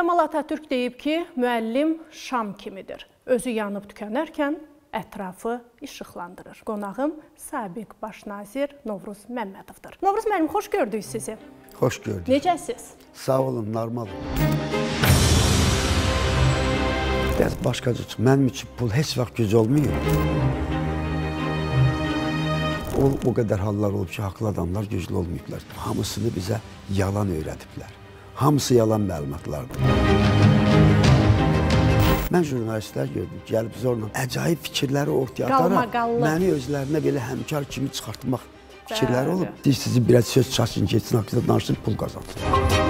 Kemal Atatürk deyib ki, müəllim şam kimidir. Özü yanıb tükənərkən ətrafı işıqlandırır. Qonağım Sabiq Baş nazir Novruz Məmmədovdur. Novruz müəllim, xoş gördük sizi. Xoş gördük. Necəsiz? Sağ olun, normal. Biraz başqaca çıxın. Mənim üçün pul heç vaxt güc olmuyor. O qədər hallar olub ki, haqlı adamlar güclü olmayıblar. Hamısını bizə yalan öyrədiblər. Hamısı yalan məlumatlardır. Mən jurnalistlər gördüm, gəlib zorla əcaib fikirləri ortaya ataraq məni özlərinə belə həmkar kimi çıxartmaq fikirləri olub. Sizi biraz söz çaşın, geçsin, haqqında danışın, pul qazansın.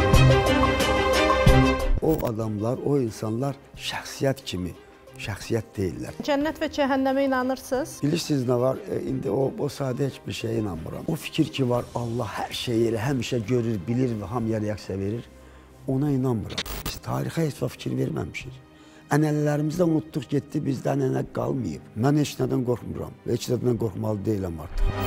O adamlar, o insanlar şəxsiyyət kimi, şəxsiyyət deyirlər. Cənnət və cəhənnəmə inanırsınız? Bilirsiniz nə var? İndi o sadə heç bir şeyə inanmıram. O fikir ki var, Allah hər şeyi elə, həmişə görür, bilir və hamıya reaksiya verir. Ona inanmıram. Biz tarixə heç vaxt fikir verməmişik. Ənənələrimizdən unutduq getdi, bizdən ənənə qalmayıb. Mən heç nədən qorxmuram və heç nədən qorxmalı deyiləm artıq.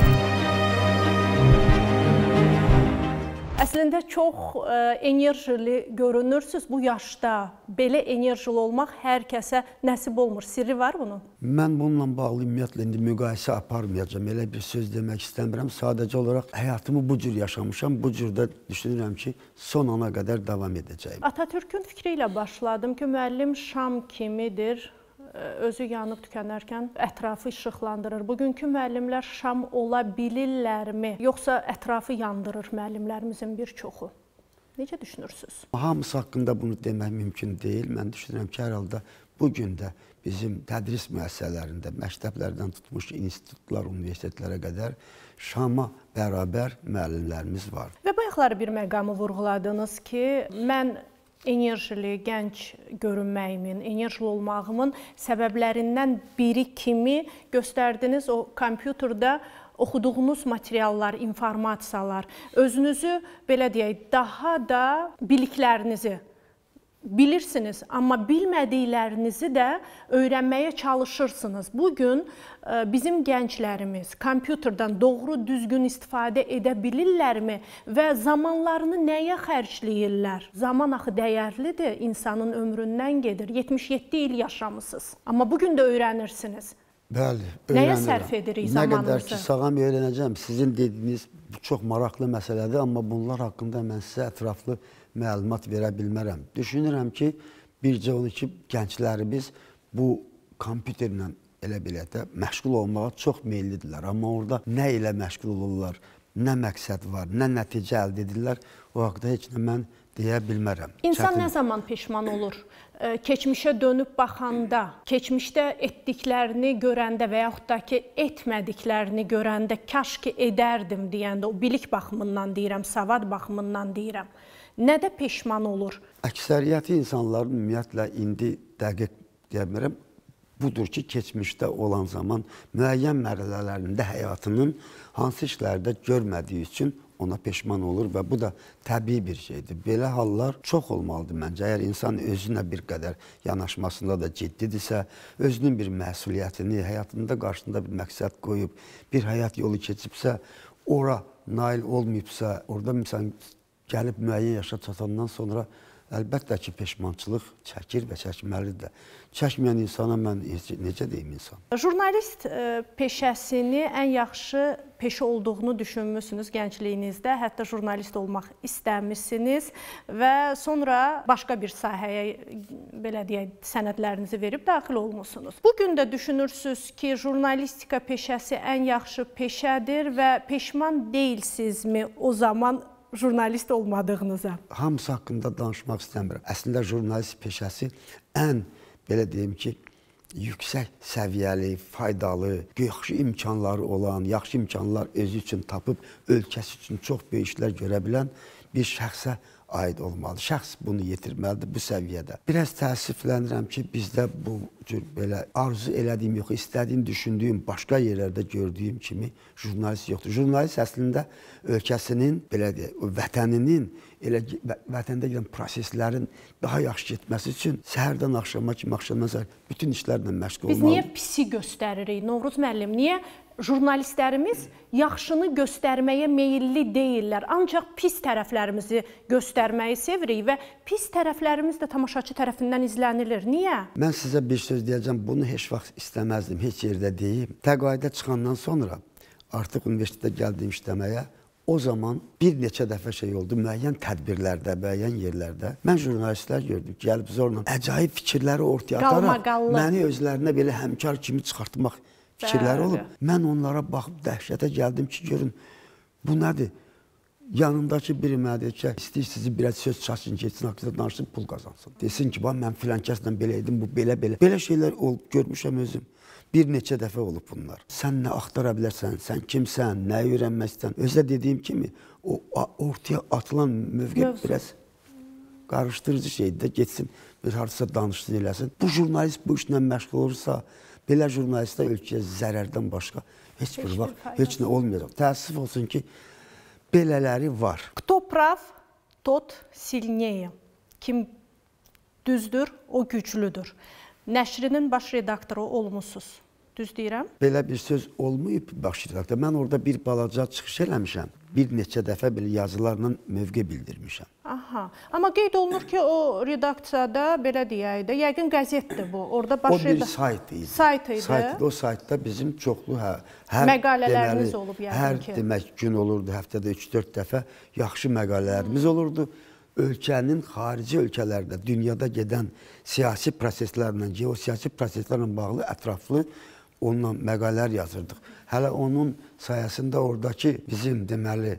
Əslində çox enerjili görünürsünüz bu yaşda. Belə enerjili olmaq hər kəsə nəsib olmur. Sirri var bunun? Mən bununla bağlı ümumiyyətlə indi müqayisə aparmayacağım. Elə bir söz demək istəmirəm. Sadəcə olaraq həyatımı bu cür yaşamışam. Bu cürdə düşünürəm ki, son ana qədər davam edəcəyim. Atatürk'ün fikri ilə başladım ki, müəllim şam kimidir. Özü yanıb tükənərkən ətrafı işıqlandırır. Bugünkü müəllimlər şam ola bilirlərmi? Yoxsa ətrafı yandırır müəllimlərimizin bir çoxu? Necə düşünürsünüz? Hamısı haqqında bunu demək mümkün deyil. Mən düşünürəm ki, hər halda bugün də bizim tədris müəssisələrində, məktəblərdən tutmuş institutlar, universitetlərə qədər şama bərabər müəllimlərimiz var. Və bayaqları bir məqamı vurğuladınız ki, mən enerjili, gənc görünməyimin, enerjili olmağımın səbəblərindən biri kimi göstərdiniz o kompüterdə oxuduğunuz materiallar, informasiyalar, özünüzü belə deyək, daha da biliklərinizi bilirsiniz, amma bilmədiklərinizi də öyrənməyə çalışırsınız. Bugün bizim gənclərimiz kompüterdən doğru, düzgün istifadə edə bilirlərmi və zamanlarını nəyə xərcləyirlər? Zaman axı dəyərlidir, insanın ömründən gedir. 77 il yaşamısınız, amma bugün də öyrənirsiniz. Bəli, öyrənirəm. Nəyə sərf edirik zamanımızı? Nə qədər ki, sağam öyrənəcəm. Sizin dediyiniz çox maraqlı məsələdir, amma bunlar haqqında mən sizə ətraflı məlumat verə bilmərəm. Düşünürəm ki, bircə onu ki, gənclərimiz bu kompüterlə elə belə də məşğul olmağa çox meyillidirlər. Amma orada nə ilə məşğul olurlar, nə məqsəd var, nə nəticə əldə edirlər, o haqda heç nə mən deyə bilmərəm. İnsan nə zaman peşman olur? Keçmişə dönüb baxanda, keçmişdə etdiklərini görəndə və yaxud da ki, etmədiklərini görəndə, kaş ki edərdim deyəndə, o bilik baxımından deyirəm, savad baxımından deyirəm. Nədə peşman olur? Əksəriyyəti insanların ümumiyyətlə indi dəqiq deyə bilmirəm, budur ki, keçmişdə olan zaman müəyyən mərhələlərində həyatının hansı işlərdə görmədiyi üçün ona peşman olur və bu da təbii bir şeydir. Belə hallar çox olmalıdır məncə. Əgər insan özünə bir qədər yanaşmasında da ciddidirsə, özünün bir məsuliyyətini, həyatında qarşısında bir məqsəd qoyub, bir həyat yolu keçibsə, ora nail olmayıbsa, orada insan gəlib müəyyən yaşa çatandan sonra əlbəttə ki, peşmançılıq çəkir və çəkməlidir də. Çəkməyən insana mən necə deyim insan? Jurnalist peşəsini ən yaxşı peşə olduğunu düşünmüsünüz gəncliyinizdə, hətta jurnalist olmaq istəmişsiniz və sonra başqa bir sahəyə, belə deyək, sənədlərinizi verib daxil olmusunuz. Bugün də düşünürsünüz ki, jurnalistika peşəsi ən yaxşı peşədir və peşman deyilsizmi o zaman jurnalist olmadığınıza? Hamısı haqqında danışmaq istəmirəm. Əslində, jurnalist peşəsi ən, belə deyim ki, yüksək səviyyəli, faydalı, yaxşı imkanları olan, yaxşı imkanlar özü üçün tapıb, ölkəsi üçün çox böyük işlər görə bilən bir şəxsə aid olmalı. Şəxs bunu yetirməlidir bu səviyyədə. Biraz təəssüflənirəm ki, bizdə bu cür belə arzu elədiyim yox, istədiyim, düşündüyüm, başqa yerlərdə gördüyüm kimi jurnalist yoxdur. Jurnalist əslində ölkəsinin, belə deyək, vətəninin, elə vətəndə gedən proseslərin daha yaxşı getməsi üçün səhərdən axşama kimi, axşamdan səhər bütün işlərlə məşğul olmalı. Biz niyə pisi göstəririk, Novruz müəllim? Niyə jurnalistlərimiz yaxşını göstərməyə meyilli deyirlər. Ancaq pis tərəflərimizi göstərməyi sevirik və pis tərəflərimiz də tamaşaçı tərəfindən izlənilir. Niyə? Mən sizə bir söz deyəcəm, bunu heç vaxt istəməzdim, heç yerdə deyim. Təqaüdə çıxandan sonra artıq universitetə gəldim işləməyə. O zaman bir neçə dəfə şey oldu, müəyyən tədbirlərdə, müəyyən yerlərdə. Mən jurnalistlər gördüm, gəlib zorla əcaib fikirləri ortaya ataraq məni özlərinə belə həmkar kimi çıxartmaq fikirləri olub. Mən onlara baxıb dəhşətə gəldim ki, görün, bu nədir? Yanındakı biri mənə deyir ki, istəyirsiniz biraz söz çaşın, geçsin, haqqında danışsın, pul qazansın. Desin ki, mən filan kəslə belə idim, bu belə-belə. Belə şeylər olub, görmüşəm özüm. Bir neçə dəfə olub bunlar. Sən nə axtara bilərsən, sən kimsən, nə öyrənmək istəyirsən. Özdə dediyim kimi, o ortaya atılan mövqe biraz qarışdırıcı şeydir də, geçsin, harsısa danışsın, eləsin. Bu jurnalist bu işlə məşğul olursa, belə jurnalistlər ölkəyə zərərdən başqa heç bir vaxt, heç nə olmayacaq. Təəssüf olsun ki, belələri var. Kto prav, tot silneye. Kim düzdür, o güclüdür. Nəşrinin baş redaktoru olmuşsunuz. Düz deyirəm? Belə bir söz olmayıb baş redaktor. Mən orada bir balaca çıxış eləmişəm. Bir neçə dəfə belə yazılarla mövqe bildirmişəm. Aha. Amma qeyd olunur ki, o redaksiyada, belə deyək də, yəqin qəzetdir bu. Orada baş redaktor. O bir sayt idi. Sayt idi. O saytda bizim çoxlu, məqalələriniz olub yəqin ki. Hər demək gün olurdu, həftədə 3-4 dəfə yaxşı məqalələrimiz olurdu. Ölkənin xarici ölkələrdə, dünyada gedən siyasi proseslərlə, geosiyasi proseslərlə bağlı ətraflı onunla məqalələr yazırdıq. Hələ onun sayəsində oradakı bizim deməli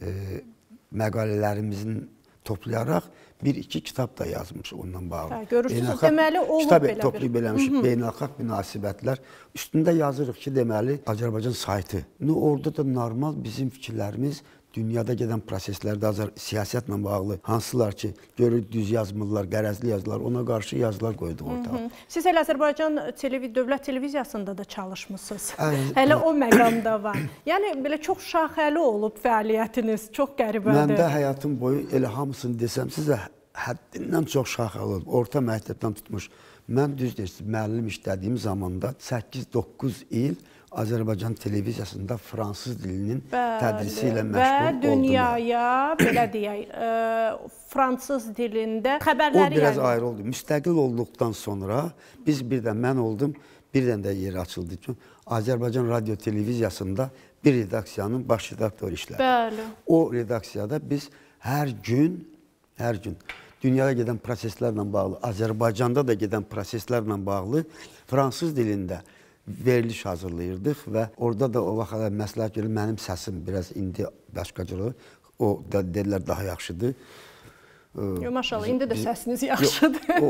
məqalələrimizin toplayaraq bir-iki kitab da yazmış onunla bağlı. Görürsünüz, deməli olub kitab belə bir. Kitab toplayıb eləmişik, beynəlxalq münasibətlər. Üstündə yazırıq ki, deməli, Azərbaycan saytı. Orada da normal bizim fikirlərimiz dünyada gedən proseslərdə siyasətlə bağlı hansılar ki, görür düz yazmırlar, qərəzli yazılar, ona qarşı yazılar qoyduq orada. Siz hələ Azərbaycan Dövlət Televiziyasında da çalışmışsınız. Hələ o məqamda var. Yəni, belə çox şaxəli olub fəaliyyətiniz, çox qəribədir. Məndə həyatım boyu elə hamısını desəm, sizə həddindən çox şaxəli olub. Orta məktəbdən tutmuş. Mən düz deyirsiniz, müəllim işlədiyim zamanda 8-9 il Azərbaycan televiziyasında fransız dilinin tədrisi ilə məşğul oldum. Və dünyaya, belə deyək, fransız dilində xəbərləri... O biraz ayrı oldu. Müstəqil olduqdan sonra biz birdən mən oldum, birdən də yeri açıldı ki, Azərbaycan radyo televiziyasında bir redaksiyanın baş redaktoru işlədi. O redaksiyada biz hər gün dünyaya gedən proseslərlə bağlı, Azərbaycanda da gedən proseslərlə bağlı fransız dilində veriliş hazırlayırdıq və orada da o vaxt məsləhət görür, mənim səsim biraz indi başqa cür olur. O da dedilər daha yaxşıdır. Maşallah, indi də səsiniz yaxşıdır.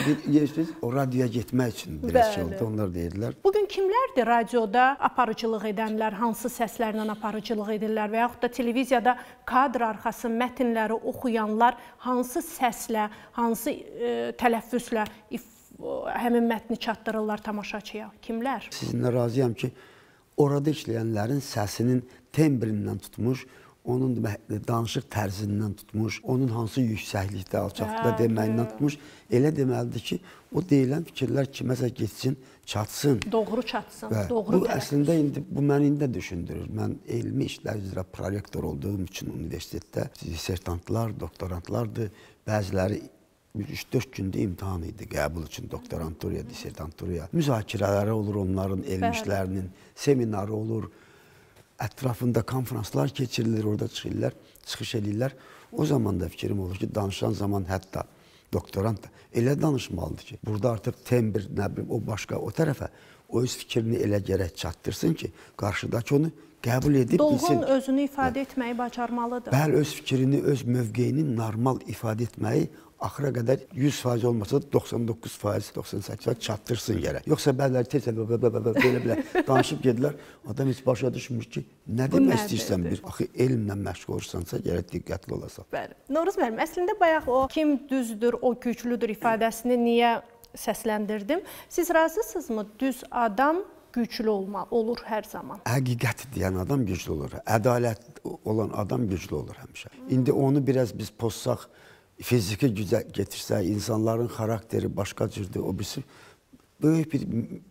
O radioya getmək üçün biraz şey oldu, onlar deyirlər. Bugün kimlərdir radioda aparıcılıq edənlər, hansı səslərlə aparıcılıq edirlər və yaxud da televiziyada kadr arxası mətnləri oxuyanlar hansı səslə, hansı tələffüzlə həmin mətni çatdırırlar tamaşaçıya? Kimlər? Sizinlə razıyam ki, orada işləyənlərin səsinin tembrindən tutmuş, onun danışıq tərzindən tutmuş, onun hansı yüksəklikdə, alçaqlıqda deməyindən tutmuş, elə deməlidir ki, o deyilən fikirlər kiməsə geçsin, çatsın. Doğru çatsın, doğru bu əslində bu məni indi də düşündürür. Mən elmi işlər üzrə prorektor olduğum üçün universitetdə dissertantlar, doktorantlardır, bəziləri 3-4 gündə imtahan idi qəbul üçün doktoranturaya, dissertanturaya. Müzakirələri olur onların elm işlərinin, seminarı olur, ətrafında konferanslar keçirilir, orada çıxış edirlər. O zaman da fikrim olur ki, danışan zaman hətta doktorant da elə danışmalıdır ki, burada artıq tembr, nə bilim, o başqa, o tərəfə o öz fikrini elə gərək çatdırsın ki, qarşıdakı onu qəbul edib bilsin. Dolğun özünü ifadə etməyi bacarmalıdır. Bəli, öz fikrini, öz mövqeyini normal ifadə etməyi axıra qədər 100% olmasa 99%, 98% çatdırsın gərək. Yoxsa bəziləri tez belə danışıb gedilər. Adam heç başa düşmür ki, nə demək istəyirsən bir? Axı elmlə məşğul olursansa gərək diqqətli olasan. Bəli. Novruz müəllim, əslində bayaq o kim düzdür, o güclüdür ifadəsini niyə səsləndirdim? Siz razısınızmı? Düz adam güclü olur hər zaman. Həqiqət deyən adam güclü olur. Ədalət olan adam güclü olur həmişə. İndi onu biraz biz pozsaq, fiziki gücə getirsə, insanların xarakteri başqa cürdür, o birisi böyük bir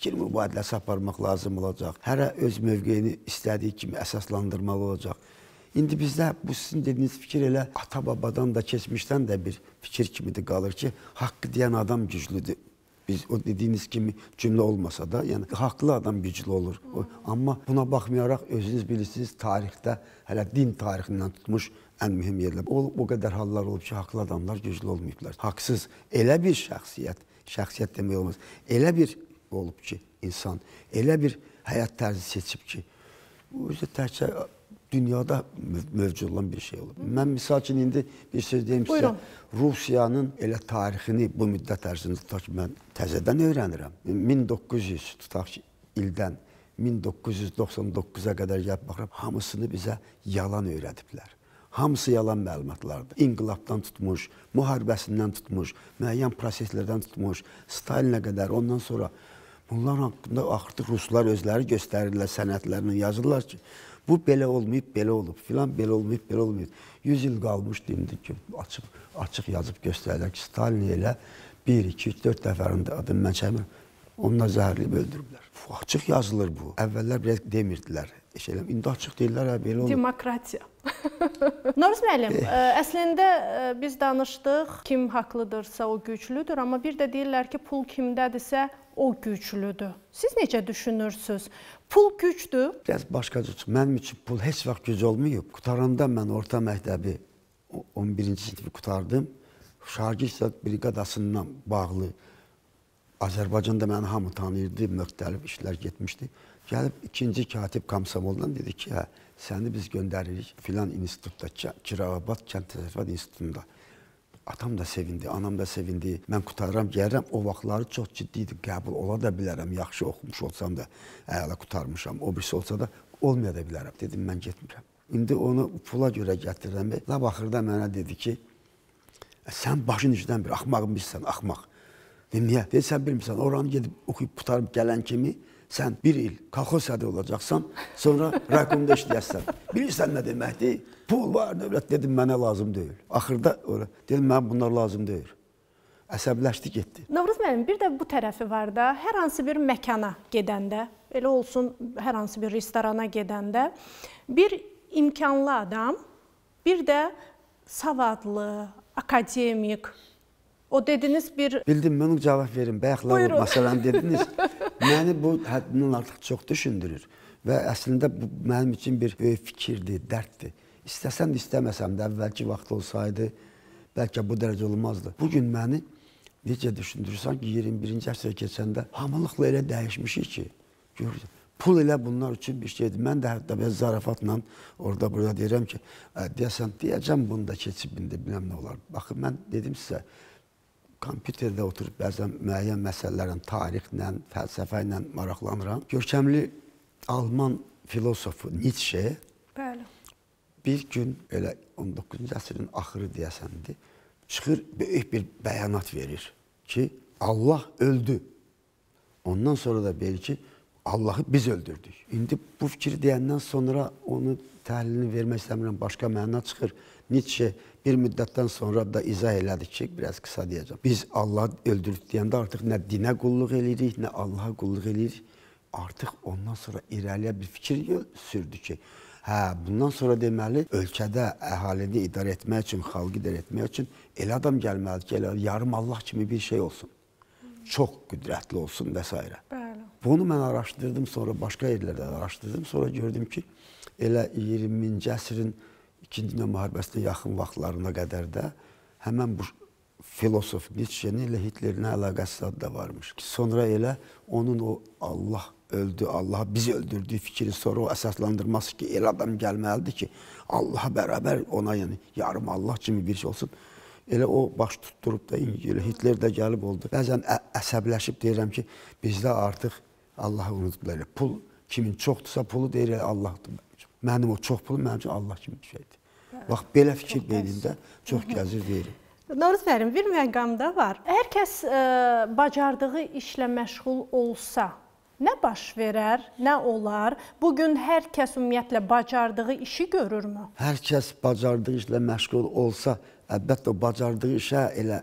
fikir mübadiləsi aparmaq lazım olacaq. Hərə öz mövqeyini istədiyi kimi əsaslandırmalı olacaq. İndi bizdə bu sizin dediyiniz fikir elə ata-babadan da, keçmişdən də bir fikir kimidir qalır ki, haqqı deyən adam güclüdür. Biz o dediyiniz kimi cümlə olmasa da, yəni haqlı adam güclü olur. Amma buna baxmayaraq özünüz bilirsiniz, tarixdə, hələ din tarixindən tutmuş ən mühüm yerlər. O qədər hallar olub ki, haqlı adamlar güclü olmayıblar. Haqsız elə bir şəxsiyyət demək olmaz. Elə bir olub ki, insan, elə bir həyat tərzi seçib ki, bu özü təkcə dünyada mövcud olan bir şey olub. Mən misal üçün indi bir söz deyim sizə, Rusiyanın elə tarixini bu müddət ərzində tutaq ki, mən təzədən öyrənirəm. 1900 tutaq ki, ildən 1999-a qədər gəlib baxıram, hamısını bizə yalan öyrədiblər. Hamısı yalan məlumatlardır. İnqilabdan tutmuş, müharibəsindən tutmuş, müəyyən proseslərdən tutmuş, Stalinə qədər, ondan sonra bunlar haqqında artıq ruslar özləri göstərirlər, sənədlərini yazırlar ki, bu belə olmayıb, belə olub, filan belə olmayıb, belə olmayıb. 100 il qalmışdı indi ki, açıq yazıb göstərirlər ki, Stalini elə 1, 2, 3, 4 dəfərində adım mən çəkmirəm, onunla zəhərləyib öldürüblər. Açıq yazılır bu. Əvvəllər biraz demirdilər. İndi açıq deyirlər, belə olur. Demokratiya. Novruz müəllim, əslində biz danışdıq, kim haqlıdırsa o güclüdür, amma bir də deyirlər ki, pul kimdədirsə o güclüdür. Siz necə düşünürsünüz? Pul gücdür? Biraz başqaca çıxır. Mənim üçün pul heç vaxt güc olmayıb. Qutaranda mən orta məktəbi 11-ci sinifi qutardım. Şagird briqadasından bağlı Azərbaycanda məni hamı tanıyırdı, müxtəlif işlər getmişdi. Gəlib ikinci katib Komsomoldan dedi ki, səni biz göndəririk filan institutda, Kirovabad Kənd Təsərrüfat İnstitutunda. Atam da sevindi, anam da sevindi. Mən qutarıram, gəlirəm. O vaxtları çox ciddi idi, qəbul ola da bilərəm. Yaxşı oxumuş olsam da, əla qutarmışam. O birisi olsa da olmaya da bilərəm. Dedim, mən getmirəm. İndi onu pula görə gətirirəm. Lab axırda mənə dedi ki, sən başın içdən bir axmağın bilsən, axmaq. Dedim, niyə? Dedi, sən bilmirsən, oranı gedib oxuyub qutarıb gələn kimi sən bir il kolxozada olacaqsan, sonra raykomda işləyəsən. Bilirsən nə deməkdir? Pul var, dövlət dedim, mənə lazım deyil. Axırda dedim, mənə bunlar lazım deyil. Əsəbləşdi, getdi. Novruz müəllim, bir də bu tərəfi var da, hər hansı bir məkana gedəndə, elə olsun hər hansı bir restorana gedəndə, bir imkanlı adam, bir də savadlı, akademik, o dediniz bir... Bildim, mən cavab verim, bayaqlar məsələni dediniz. Məni bu həddindən artıq çox düşündürür və əslində bu mənim üçün bir böyük fikirdir, dərddir. İstəsəm də istəməsəm də əvvəlki vaxt olsaydı, bəlkə bu dərəcə olmazdı. Bugün məni necə düşündürürsən ki, 21-ci əsrə keçəndə hamılıqla elə dəyişmişik ki, görürsən, pul elə bunlar üçün bir şeydir. Mən də hətta biraz zarafatla orada-burada deyirəm ki, deyəcəm bunu da keçib indi, biləm nə olar. Baxın, mən dedim sizə, kompüterdə oturub bəzən müəyyən məsələlərlə, tarixlə, fəlsəfə ilə maraqlanıram. Görkəmli Alman filosofu Nietzsche bir gün, elə 19-cu əsrin axırı deyəsəndir, çıxır, böyük bir bəyanat verir ki, Allah öldü. Ondan sonra da verir ki, Allahı biz öldürdük. İndi bu fikri deyəndən sonra onu təhlilini vermək istəmirəm, başqa məna çıxır. Nietzsche bir müddətdən sonra da izah elədik ki, biraz qısa deyəcəm. Biz Allahı öldürdük deyəndə artıq nə dinə qulluq eləyirik, nə Allaha qulluq eləyirik. Artıq ondan sonra irəliyə bir fikir sürdü ki, bundan sonra deməli, ölkədə əhalini idarə etmək üçün, xalqı idarə etmək üçün elə adam gəlməlidir ki, elə yarım Allah kimi bir şey olsun. Çox qüdrətli olsun və s. Bunu mən araşdırdım, sonra başqa yerlərdə araşdırdım. Sonra gördüm ki, elə 20-ci əsrin İkinci Dünya müharibəsinə yaxın vaxtlarına qədər də həmən bu filosof Nietzsche'nin elə Hitlerlə əlaqəsi da varmış. Sonra elə onun o Allah öldü, Allahı biz öldürdüyü fikri sonra o əsaslandırması ki, elə adam gəlməlidir ki, Allah'a bərabər ona, yəni yarım Allah kimi bir şey olsun. Elə o baş tutturub da elə Hitler də gəlib oldu. Bəzən əsəbləşib deyirəm ki, bizdə artıq Allah'ı unutdular. Pul kimin çoxdursa pulu deyir Allah'dır. Mənim o çox pulum mənim üçün Allah kimi bir şeydir. Bax, belə fikir beynimdə çox gəzir deyirəm. Novruz müəllim, bir məqamda var. Hər kəs bacardığı işlə məşğul olsa, nə baş verər, nə olar? Bugün hər kəs ümumiyyətlə bacardığı işi görürmü? Hər kəs bacardığı işlə məşğul olsa, əlbəttə o bacardığı işə elə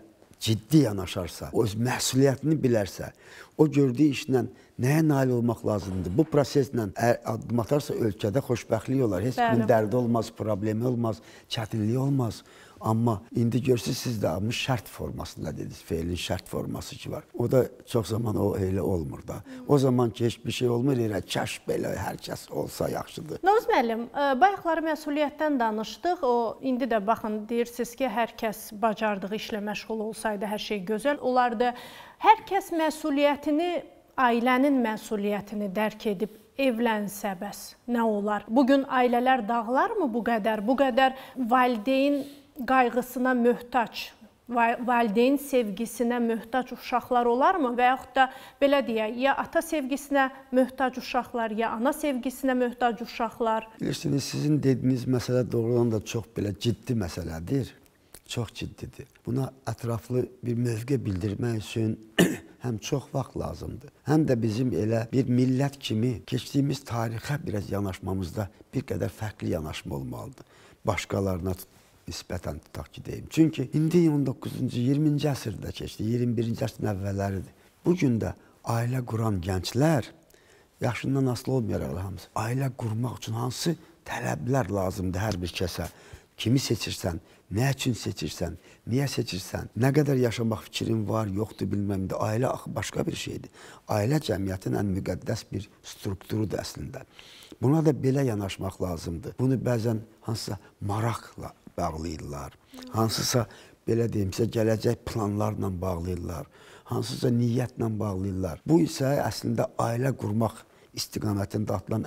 ciddi yanaşarsa, o öz məsuliyyətini bilərsə, o gördüyü işlə nəyə nail olmaq lazımdır? Bu proseslə addım atarsa ölkədə xoşbəxtlik olar. Heç kimin dərdi olmaz, problemi olmaz, çətinliyi olmaz. Amma indi görürsünüz, siz də almış şərt formasında dediniz, feilin şərt forması ki var. O da çox zaman o elə olmur da. O zaman ki, heç bir şey olmur, kaş belə hər kəs olsa yaxşıdır. Novruz müəllim, bayaqları məsuliyyətdən danışdıq. O, indi də baxın, deyirsiniz ki, hər kəs bacardığı işlə məşğul olsaydı, hər şey gözəl olardı. Hər kəs məsuliyyətini, ailənin məsuliyyətini dərk edib evlənsə bəs nə olar? Bugün ailələr dağlarmı bu qədər? Bu qədər valideyn qayğısına möhtac, valideyn sevgisinə möhtac uşaqlar olarmı? Və yaxud da belə deyək, ya ata sevgisinə möhtac uşaqlar, ya ana sevgisinə möhtac uşaqlar? Bilirsiniz, sizin dediyiniz məsələ doğrudan da çox belə ciddi məsələdir. Çox ciddidir. Buna ətraflı bir mövqe bildirmək üçün həm çox vaxt lazımdır, həm də bizim elə bir millət kimi keçdiyimiz tarixə biraz yanaşmamızda bir qədər fərqli yanaşma olmalıdır. Başqalarına nisbətən tutaq ki deyim. Çünki indi 19-cu, 20-ci əsrdə keçdi, 21-ci əsrin əvvəlləridir. Bugün də ailə quran gənclər, yaşından asılı olmayaraq hamısı, ailə qurmaq üçün hansı tələblər lazımdır hər bir kəsə? Kimi seçirsən, nə üçün seçirsən, niyə seçirsən, nə qədər yaşamaq fikrin var, yoxdur, bilməm də. Ailə başqa bir şeydir. Ailə cəmiyyətin ən müqəddəs bir strukturudur əslində. Buna da belə yanaşmaq lazımdır. Bunu bəzən hansısa maraqla bağlayırlar, hansısa belə deyimsə gələcək planlarla bağlayırlar, hansısa niyyətlə bağlayırlar. Bu isə əslində ailə qurmaq istiqamətində atılan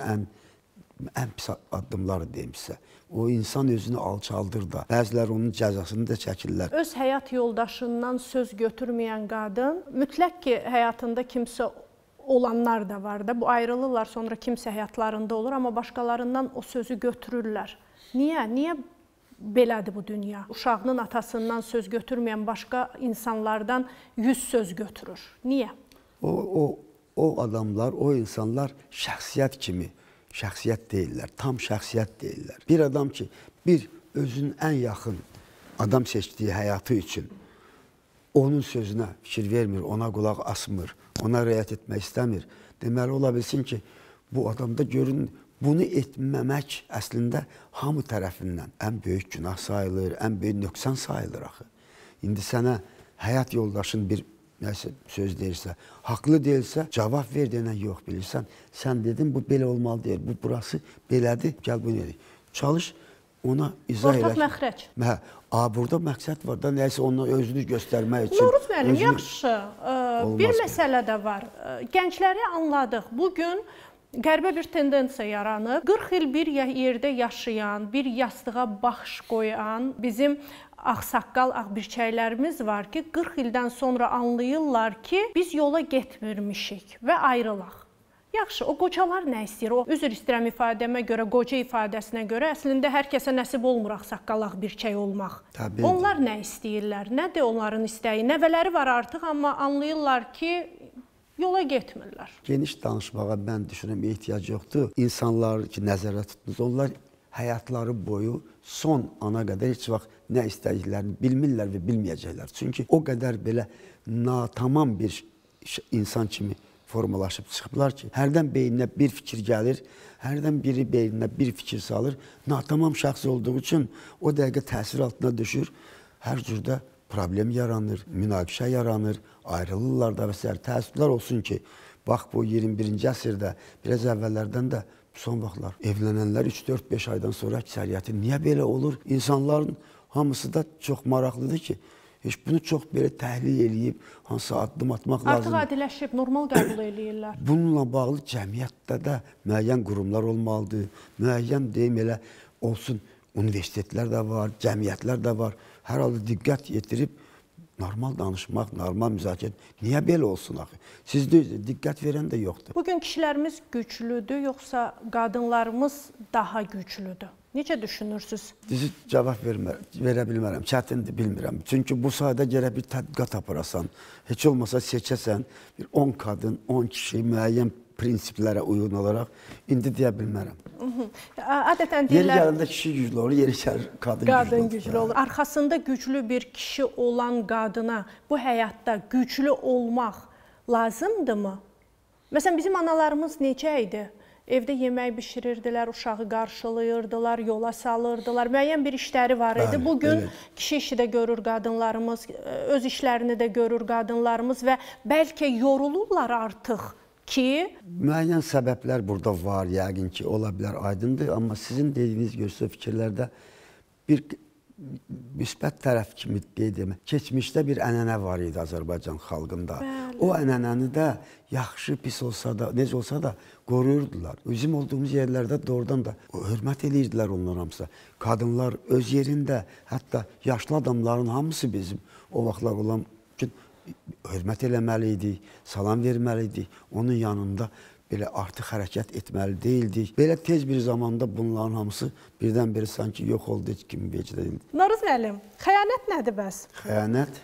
ən pis addımlar deyimsə. O insan özünü alçaldır da, bəzilər onun cəzasını da çəkirlər. Öz həyat yoldaşından söz götürməyən qadın, mütləq ki, həyatında kimsə olanlar da var da, bu ayrılırlar, sonra kimsə həyatlarında olur, amma başqalarından o sözü götürürlər. Niyə? Niyə belədir bu dünya? Uşağının atasından söz götürməyən başqa insanlardan 100 söz götürür. Niyə? O adamlar, o insanlar şəxsiyyət kimi, şəxsiyyət deyirlər, tam şəxsiyyət deyirlər. Bir adam ki, bir özünün ən yaxın adam seçdiyi həyatı üçün onun sözünə fikir vermir, ona qulaq asmır, ona riayət etmək istəmir. Deməli, ola bilsin ki, bu adamda görün, bunu etməmək əslində hamı tərəfindən ən böyük günah sayılır, ən böyük nöqsan sayılır axı. İndi sənə həyat yoldaşın bir söz deyirsə, haqlı deyilsə, cavab ver deyənə yox bilirsən. Sən dedin, bu belə olmalı deyil, bu burası belədir, gəl bunu edək. Çalış, ona izah elə. Ortaq məxrəc. Burada məqsəd var da, nəyəsə onun özünü göstərmək üçün. Novruz müəllim, yaxşı. Bir məsələ də var. Gəncləri anladıq. Bugün qərbə bir tendensiya yaranıb. 40 il bir yerdə yaşayan, bir yastığa baş qoyan bizim ağsaqqal, ağbirçəklərimiz var ki, 40 ildən sonra anlayırlar ki, biz yola getmirmişik və ayrılaq. Yaxşı, o qocalar nə istəyir? O, üzr istəyirəm ifadəmə görə, qoca ifadəsinə görə, əslində hər kəsə nəsib olmur ağsaqqal, ağbirçək olmaq. Təbii. Onlar nə istəyirlər? Nədir onların istəyi? Nəvələri var artıq, amma anlayırlar ki, yola getmirlər. Geniş danışmağa mən düşünürəm ehtiyac yoxdur. İnsanlar ki, nəzərdə tutdunuz, onlar həyatları boyu son ana qədər heç vaxt nə istədiklərini bilmirlər və bilməyəcəklər. Çünki o qədər belə natamam bir insan kimi formalaşıb çıxıblar ki, hərdən beyninə bir fikir gəlir, hərdən biri beyninə bir fikir salır. Natamam şəxs olduğu üçün o dəqiqə təsir altına düşür, hər cürdə problem yaranır, münaqişə yaranır, ayrılırlar da və s. Təəssüflər olsun ki, bax bu 21-ci əsrdə, biraz əvvəllərdən də son vaxtlar evlənənlər 3-4-5 aydan sonra əksəriyyəti niyə belə olur? İnsanların hamısı da çox maraqlıdır ki, heç bunu çox belə təhlil eləyib, hansı addım atmaq lazım. Artıq adiləşib, normal qəbul eləyirlər. Bununla bağlı cəmiyyətdə də müəyyən qurumlar olmalıdır, müəyyən deyim elə olsun, universitetlər də var, cəmiyyətlər də var. Hər halda diqqət yetirib, normal danışmaq, normal müzakirə, niyə belə olsun axı? Sizdə diqqət verən də yoxdur. Bugün kişilərimiz güclüdür, yoxsa qadınlarımız daha güclüdür? Necə düşünürsünüz? Düzü cavab verə bilmərəm, çətindir, bilmirəm. Çünki bu sahədə gərək bir tədqiqat aparasan, heç olmasa seçəsən, bir 10 qadın, 10 kişi müəyyən prinsiplərə uyğun olaraq indi deyə bilmərəm. Adətən Yeri deyirlər gələndə kişi güclü olur, yeri gəlir qadın güclü olur. Arxasında güclü bir kişi olan qadına bu həyatda güclü olmaq lazımdırmı? Məsələn, bizim analarımız necə idi? Evdə yemək bişirirdilər, uşağı qarşılayırdılar, yola salırdılar. Müəyyən bir işləri var idi. Bəli, Bugün elə. kişi işi də görür qadınlarımız, öz işlərini də görür qadınlarımız və bəlkə yorulurlar artıq ki, Müəyyən səbəblər burada var, yəqin ki, ola bilər, aydındır. Amma sizin dediyiniz göstər fikirlərdə bir müsbət tərəf kimi deyim, keçmişdə bir ənənə var idi Azərbaycan xalqında. Bəli. O ənənəni də yaxşı, pis olsa da, necə olsa da qoruyurdular. Bizim olduğumuz yerlərdə doğrudan da hörmət edirdilər onlar hamısı. Qadınlar öz yerində, hətta yaşlı adamların hamısı bizim o vaxtlar olan ki, hörmət eləməli idik, salam verməli idik. Onun yanında belə artıq hərəkət etməli deyildik. Belə tez bir zamanda bunların hamısı birdən-birə sanki yox oldu, heç kimi vecdə deyildi. Noruz müəllim, xəyanət nədir bəs? Xəyanət?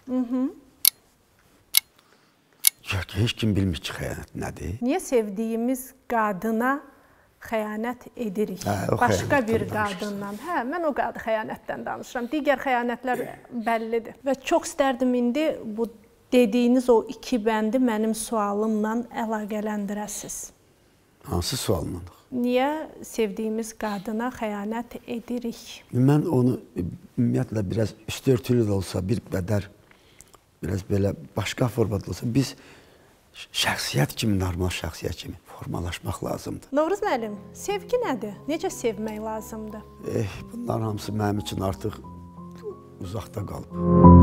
Heç kim bilmir ki, xəyanət nədir. Niyə sevdiyimiz qadına xəyanət edirik? O Başqa xəyanətdən bir qadından. Hə, mən o xəyanətdən danışıram. Digər xəyanətlər bəllidir. Və çox istərdim indi bu dediyiniz o iki bəndi mənim sualımla əlaqələndirəsiz. Hansı sualla? Niyə sevdiyimiz qadına xəyanət edirik? Mən onu ümumiyyətlə biraz üstörtülü də olsa, bir qədər biraz belə başqa formada olsa, biz şəxsiyyət kimi, normal şəxsiyyət kimi formalaşmaq lazımdır. Novruz müəllim, sevgi nədir? Necə sevmək lazımdır? Bunların hamısı mənim üçün artıq uzaqda qalıb.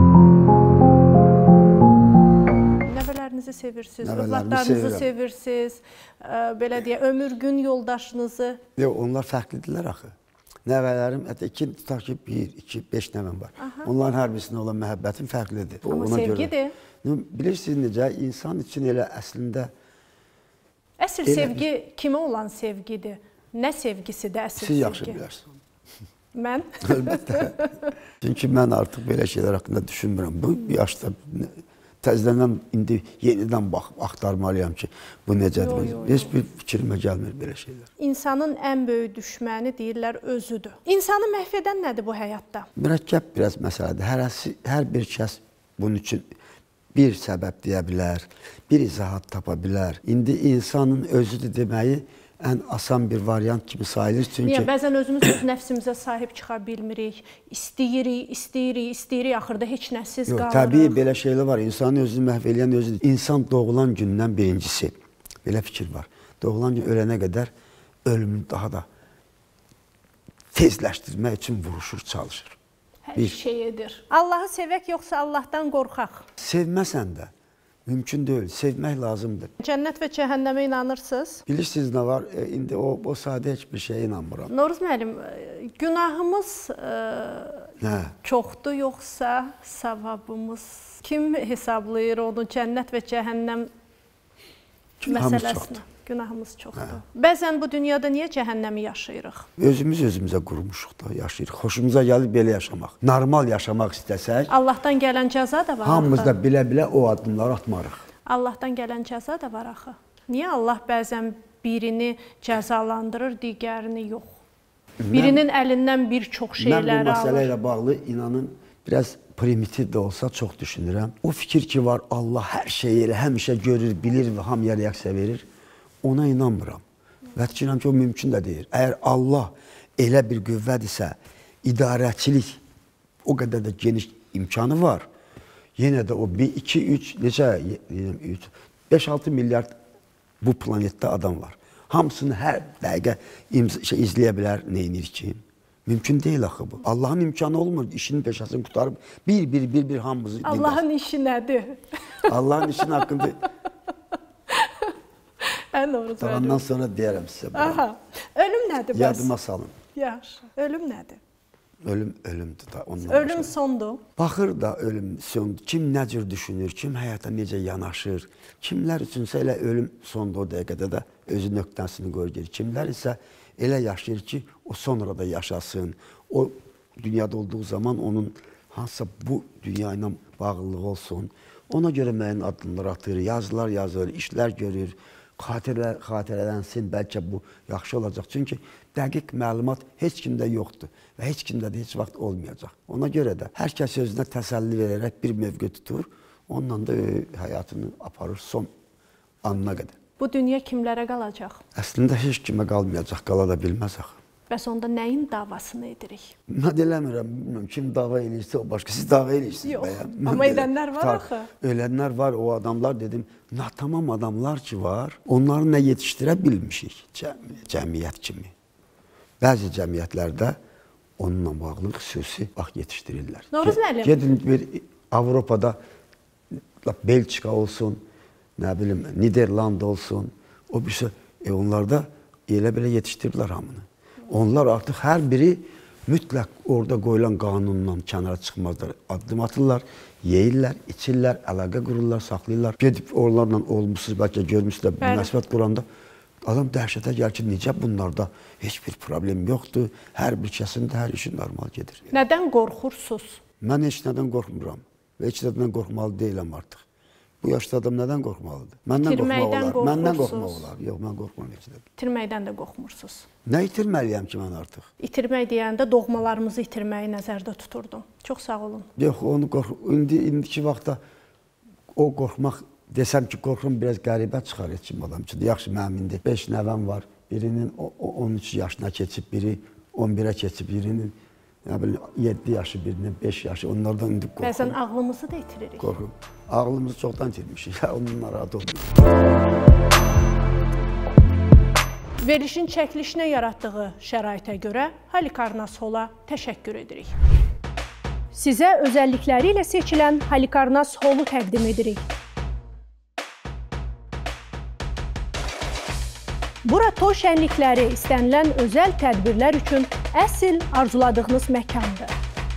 Nəvələrinizi sevirsiniz, Nəvələrimi övladlarınızı sevirəm. sevirsiniz, belə deyə, ömür gün yoldaşınızı. Yox, onlar fərqlidirlər axı. Nəvələrim, hətta tutaq ki, 1, 2, 5 nəvəm var. Onların hər birisinə olan məhəbbətim fərqlidir. Amma sevgidir. Bilirsiniz necə, insan üçün elə əslində... Əsl sevgi kimə olan sevgidir? Nə sevgisidir əsl sevgi? Siz yaxşı bilərsiniz. Mən? Əlbəttə. Çünki mən artıq belə şeylər haqqında düşünmürəm. Bu yaşda təzədən indi yenidən axtarmalıyam ki, bu necədir? Heç bir fikrimə gəlmir belə şeylər. İnsanın ən böyük düşməni deyirlər özüdür. İnsanı məhv edən nədir bu həyatda? Mürəkkəb biraz məsələdir. Hər bir kəs bunun üçün bir səbəb deyə bilər, bir izahat tapa bilər. İndi insanın özüdür deməyi ən asan bir variant kimi sayılır. Çünki Niyə? Bəzən özümüz öz nəfsimizə sahib çıxa bilmirik. İstəyirik, axırda heç nəsiz qalırıq. Təbii belə şeylər var. İnsanın özünü məhv eləyən özüdür. İnsan doğulan gündən birincisi, belə fikir var. Doğulan gün ölənə qədər ölümünü daha da tezləşdirmək üçün vuruşur, çalışır. Hər şey edir. Allahı sevək, yoxsa Allahdan qorxaq? Sevməsən də mümkün deyil. Sevmək lazımdır. Cənnət və cəhənnəmə inanırsınız? Bilirsiniz nə var? İndi o sadə heç bir şeyə inanmıram. Noruz müəllim, günahımız çoxdur, yoxsa savabımız? Kim hesablayır onu? Cənnət və cəhənnəm məsələsini? Günahımız çoxdur. Bəzən bu dünyada niyə cəhənnəmi yaşayırıq? Özümüzə qurmuşuq da yaşayırıq. Xoşumuza gəlir belə yaşamaq. Normal yaşamaq istəsək, Allahdan gələn cəza da var. hamımız da bilə-bilə o addımları atmarıq. Allahdan gələn cəza da var axı. Niyə Allah bəzən birini cəzalandırır, digərini yox? Birinin əlindən bir çox şeyləri alır. Mən bu məsələ ilə bağlı inanın biraz primitiv də olsa çox düşünürəm. O fikir ki var, Allah hər şeyi elə həmişə görür, bilir və hamıya reaksiya verir. Ona inanmıram. Və düşünürəm ki, o mümkün də deyil. Əgər Allah elə bir qüvvədirsə, idarəçilik o qədər də geniş imkanı var. Yenə də o 1, 2, 3, necə 5-6 milyard bu planetdə adam var. Hamısını hər dəqiqə izləyə bilər, neynir ki? Mümkün deyil axı bu. Allahın imkanı olmur, işinin peşəsini qutarıb bir hamımızı... Allahın işi nədir? Allahın işinin haqqında... Ondan sonra deyərəm sizə. Ölüm nədir bəs? Yadıma salın. Yaxşı. Ölüm nədir? Ölümdür da. Ölüm sondur. Baxır da ölüm sondur. Kim nə cür düşünür, kim həyata necə yanaşır. Kimlər üçünsə elə ölüm sondur o dəqiqədə də özü nöqtəsini qoyur. Kimlər isə elə yaşayır ki, o sonra da yaşasın. O dünyada olduğu zaman onun hansısa bu dünya ilə bağlılığı olsun. Ona görə müəyyən addımlar atır, yazılar yazır, işlər görür. xatirələnsin, bəlkə bu yaxşı olacaq. Çünki dəqiq məlumat heç kimdə yoxdur və heç kimdə də heç vaxt olmayacaq. Ona görə də hər kəs özünə təsəlli verərək bir mövqe tutur, onunla da həyatını aparır son anına qədər. Bu dünya kimlərə qalacaq? Əslində heç kimə qalmayacaq, qala da bilməz axı. Bəs onda nəyin davasını edirik? Mən eləmirəm, bilmirəm, kim dava eləyirsə o başqa. Siz dava eləyirsiniz bəyəm. Amma edənlər var axı. Ölənlər var, o adamlar dedim, natamam adamlar ki var, onları nə yetişdirə bilmişik cəmiyyət kimi. Bəzi cəmiyyətlərdə onunla bağlı xüsusi vaxt yetişdirirlər. Novruz müəllim. Gedin bir Avropada Belçika olsun, nə bilim, Niderland olsun, o bir şey, onlarda elə belə yetişdirirlər hamını. Onlar artıq hər biri mütləq orada qoyulan qanundan kənara çıxmazlar. Addım atırlar, yeyirlər, içirlər, əlaqə qururlar, saxlayırlar. Gedib onlarla olmuşsuz, bəlkə görmüşsüzlər, münasibət quranda adam dəhşətə gəlir ki, necə bunlarda heç bir problem yoxdur, hər bir kəsin də hər işi normal gedir. Nədən qorxursunuz? Mən heç nədən qorxmuram və heç nədən qorxmalı deyiləm artıq. Bu yaşda adam nədən qorxmalıdır? Məndən qorxmaq olar. Məndən qorxmaq olar. Yox, mən qorxmuram heç nədən. İtirməkdən də qorxmursunuz. Nə itirməliyəm ki mən artıq? İtirmək deyəndə doğmalarımızı itirməyi nəzərdə tuturdum. Çox sağ olun. Yox, onu indiki vaxtda o qorxmaq desəm ki, qorxum biraz qəribə çıxar heç kim adam üçün. Yaxşı, mənim indi 5 nəvəm var. Birinin 13 yaşına keçib, biri 11-ə keçib, birinin 7 yaşı, birinin 5 yaşı. Onlardan indi qorxum. Bəzən ağlımızı da itiririk. Qorxum. Ağlımızı çoxdan itirmişik. Ondan narahat olmuyor. Verilişin çəkilişinə yaratdığı şəraitə görə Halikarnas Hola təşəkkür edirik. Sizə özəllikləri ilə seçilən Halikarnas Holu təqdim edirik. Bura toy şənlikləri, istənilən özəl tədbirlər üçün əsl arzuladığınız məkandır.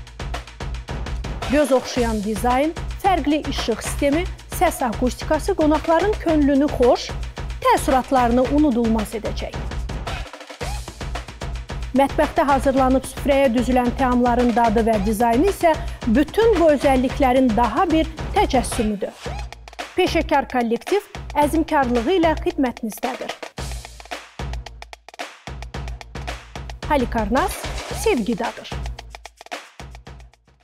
Göz oxşayan dizayn, fərqli işıq sistemi, səs akustikası qonaqların könlünü xoş, təəssüratlarını unudulmaz edəcək. Mətbəxdə hazırlanıb süfrəyə düzülən təamların dadı və dizaynı isə bütün bu özəlliklərin daha bir təcəssümüdür. Peşəkar kollektiv əzmkarlığı ilə xidmətinizdədir. Halikarnas sevgidadır.